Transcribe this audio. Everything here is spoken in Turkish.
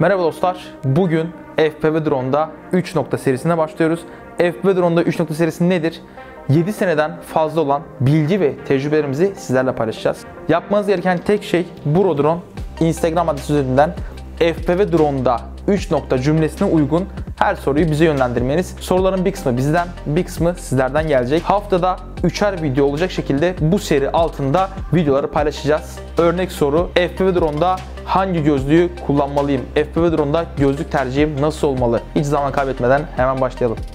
Merhaba dostlar, bugün FPV Drone'da 3 nokta serisine başlıyoruz. FPV Drone'da 3 nokta serisi nedir? 7 seneden fazla olan bilgi ve tecrübelerimizi sizlerle paylaşacağız. Yapmanız gereken tek şey BroDrone Instagram adresi üzerinden FPV Drone'da 3 nokta cümlesine uygun her soruyu bize yönlendirmeniz. Soruların bir kısmı bizden, bir kısmı sizlerden gelecek. Haftada 3'er video olacak şekilde bu seri altında videoları paylaşacağız. Örnek soru: FPV Drone'da hangi gözlüğü kullanmalıyım? FPV Drone'da gözlük tercihim nasıl olmalı? Hiç zaman kaybetmeden hemen başlayalım.